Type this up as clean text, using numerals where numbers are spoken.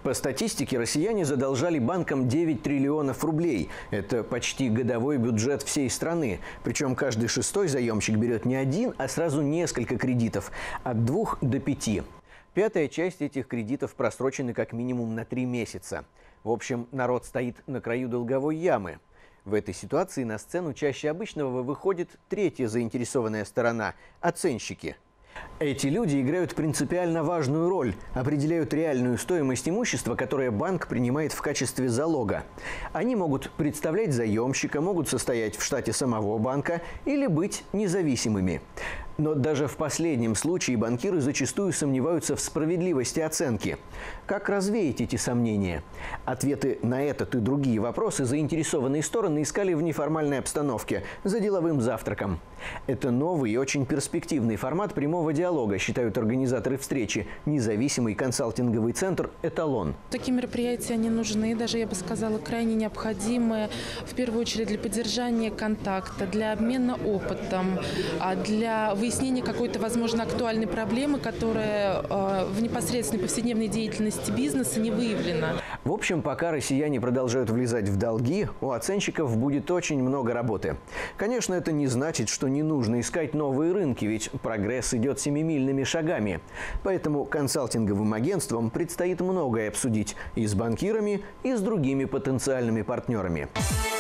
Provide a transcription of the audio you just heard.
По статистике, россияне задолжали банкам 9 триллионов рублей. Это почти годовой бюджет всей страны. Причем каждый шестой заемщик берет не один, а сразу несколько кредитов. От 2 до 5. Пятая часть этих кредитов просрочены как минимум на 3 месяца. В общем, народ стоит на краю долговой ямы. В этой ситуации на сцену чаще обычного выходит третья заинтересованная сторона – оценщики. Эти люди играют принципиально важную роль, определяют реальную стоимость имущества, которое банк принимает в качестве залога. Они могут представлять заемщика, могут состоять в штате самого банка или быть независимыми. Но даже в последнем случае банкиры зачастую сомневаются в справедливости оценки. Как развеять эти сомнения? Ответы на этот и другие вопросы заинтересованные стороны искали в неформальной обстановке, за деловым завтраком. Это новый и очень перспективный формат прямого диалога, считают организаторы встречи. Независимый консалтинговый центр «Эталон». Такие мероприятия, они нужны, даже, я бы сказала, крайне необходимы, в первую очередь для поддержания контакта, для обмена опытом, для выяснения какой-то, возможно, актуальной проблемы, которая в непосредственной повседневной деятельности бизнеса не выявлена. В общем, пока россияне продолжают влезать в долги, у оценщиков будет очень много работы. Конечно, это не значит, что не нужно искать новые рынки, ведь прогресс идет семимильными шагами. Поэтому консалтинговым агентствам предстоит многое обсудить и с банкирами, и с другими потенциальными партнерами.